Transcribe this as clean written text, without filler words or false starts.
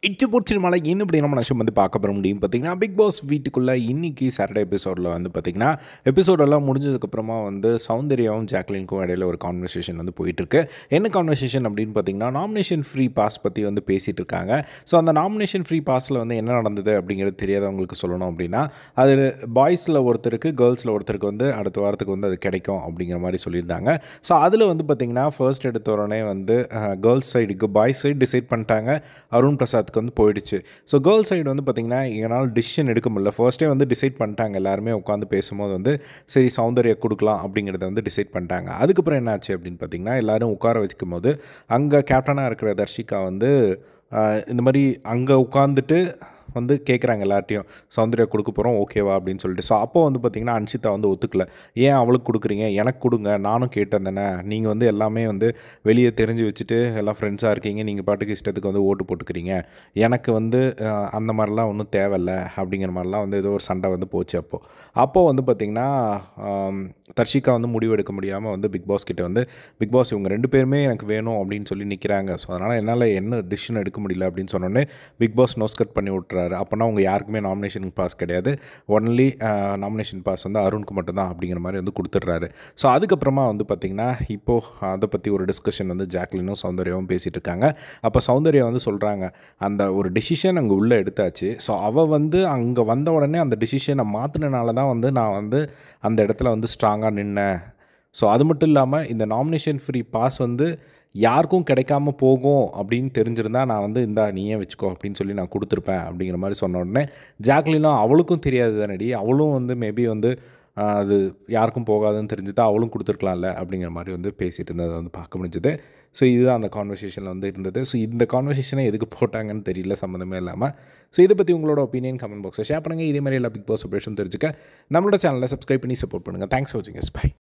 இச்சு பிடிச்சிருமால இந்த இப்படி நம்ம நஷ்டம் வந்து பார்க்க போகிற முடியும் பார்த்தீங்கன்னா பிக் பாஸ் வீட்டுக்குள்ளே இன்றைக்கி சாட்டர்டே எபிசோடில் வந்து பார்த்திங்கன்னா எபிசோடெல்லாம் முடிஞ்சதுக்கப்புறமா வந்து சௌந்தர்யாவும் ஜாக்லினுக்கும் இடையில ஒரு கான்வர்சேஷன் வந்து போயிட்டுருக்கு. என்ன கான்வர்சேஷன் அப்படின்னு பார்த்தீங்கன்னா நாமினேஷன் ஃப்ரீ பாஸ் பற்றி வந்து பேசிகிட்டு இருக்காங்க. ஸோ அந்த நாமினேஷன் ஃப்ரீ பாஸில் வந்து என்ன நடந்தது அப்படிங்கிறது தெரியாதவங்களுக்கு சொல்லணும் அப்படின்னா அது பாய்ஸில் ஒருத்தருக்கு கேர்ள்ஸில் ஒருத்தருக்கு வந்து அடுத்த வாரத்துக்கு வந்து அது கிடைக்கும் அப்படிங்கிற மாதிரி சொல்லியிருந்தாங்க. ஸோ அதில் வந்து பார்த்திங்கன்னா ஃபர்ஸ்ட் எடுத்த உடனே வந்து கேர்ள்ஸ் சைடுக்கு பாய்ஸ் சைடு டிசைட் பண்ணிட்டாங்க, அருண் பிரசாத் வந்து போயிடுச்சு. ஸோ கேர்ள் சைடு வந்து பார்த்திங்கன்னா எங்களால் டிசிஷன் எடுக்க முடியல. ஃபர்ஸ்ட்டே வந்து டிசைட் பண்ணிட்டாங்க, எல்லாருமே உட்காந்து பேசும்போது வந்து சரி சௌந்தர்யா கொடுக்கலாம் அப்படிங்கிறத வந்து டிசைட் பண்ணிட்டாங்க. அதுக்கப்புறம் என்ன ஆச்சு அப்படின்னு பார்த்திங்கன்னா எல்லோரும் உட்கார வச்சுக்கும் போது அங்கே கேப்டனாக இருக்கிற தர்ஷிகா வந்து இந்த மாதிரி அங்கே உட்காந்துட்டு வந்து கேட்குறாங்க எல்லார்ட்டையும், சௌந்தர்யா கொடுக்க போகிறோம் ஓகேவா அப்படின்னு சொல்லிட்டு. ஸோ அப்போ வந்து பார்த்திங்கன்னா அன்ஷிதா வந்து ஒத்துக்கல. ஏன் அவளுக்கு கொடுக்குறீங்க, எனக்கு கொடுங்க, நானும் கேட்டேன் தானே, நீங்கள் வந்து எல்லாமே வந்து வெளியே தெரிஞ்சு வச்சுட்டு எல்லாம் ஃப்ரெண்ட்ஸாக இருக்கீங்க, நீங்கள் பாட்டுக்கு இஷ்டத்துக்கு வந்து ஓட்டு போட்டுக்கிறீங்க, எனக்கு வந்து அந்த மாதிரிலாம் ஒன்றும் தேவையில்லை அப்படிங்கிற மாதிரிலாம் வந்து ஏதோ ஒரு சண்டை வந்து போச்சு. அப்போது வந்து பார்த்திங்கன்னா தர்ஷிகா வந்து முடிவு எடுக்க முடியாமல் வந்து பிக் பாஸ் கிட்டே வந்து பிக் பாஸ் இவங்க 2 பேருமே எனக்கு வேணும் அப்படின்னு சொல்லி நிற்கிறாங்க, ஸோ அதனால் என்னால் என்ன டிசிஷன் எடுக்க முடியல அப்படின்னு சொன்னோடனே பிக் பாஸ் நோஸ்கட் பண்ணி விட்றாரு. அப்போனா அவங்க யாருக்குமே நாமினேஷன் பாஸ் கிடையாது, ஒன்லி நாமினேஷன் பாஸ் வந்து அருணுக்கு மட்டும்தான் அப்படிங்கிற மாதிரி வந்து கொடுத்துட்றாரு. ஸோ அதுக்கப்புறமா வந்து பார்த்திங்கன்னா இப்போது அதை பற்றி ஒரு டிஸ்கஷன் வந்து ஜாக்லினும் சௌந்தர்யாவும் பேசிகிட்டு இருக்காங்க. அப்போ சௌந்தர்யா வந்து சொல்கிறாங்க, அந்த ஒரு டிசிஷன் அங்கே உள்ளே எடுத்தாச்சு, ஸோ அவள் வந்து அங்கே வந்த உடனே அந்த டிசிஷனை மாற்றினால தான் வந்து நான் வந்து அந்த இடத்துல வந்து ஸ்ட்ராங்காக நின்னேன். ஸோ அது மட்டும் இல்லாமல் இந்த நாமினேஷன் ஃப்ரீ பாஸ் வந்து யாருக்கும் கிடைக்காம போகும் அப்படின்னு தெரிஞ்சிருந்தா நான் வந்து இந்தா நீயே வச்சுக்கோ அப்படின்னு சொல்லி நான் கொடுத்துருப்பேன் அப்படிங்கிற மாதிரி சொன்ன உடனே ஜாக்லினும் அவளுக்கும் தெரியாது தானடி, அவளும் வந்து மேபி வந்து அது யாருக்கும் போகாதுன்னு தெரிஞ்சுதான் அவளும் கொடுத்துருக்கலாம்ல அப்படிங்கிற மாதிரி வந்து பேசிகிட்டு இருந்ததை வந்து பார்க்க முடிஞ்சது. ஸோ இதுதான் அந்த கான்வர்சேஷனில் வந்து இருந்தது. ஸோ இந்த கான்வர்சேஷனை எதுக்கு போட்டாங்கன்னு தெரியல, சம்மந்தமே இல்லாமல். ஸோ இதை பற்றி உங்களோட ஒப்பீனியன் கமெண்ட் பாக்ஸில் ஷேர் பண்ணுங்கள். இதே மாதிரி எல்லா பிக் பாஸ் அப்டேஷன் தெரிஞ்சுக்க நம்மளோட சேனலை சப்ஸ்கிரைப் பண்ணி சப்போர்ட் பண்ணுங்கள். தேங்க்ஸ் ஃபார் வாட்சிங். பை.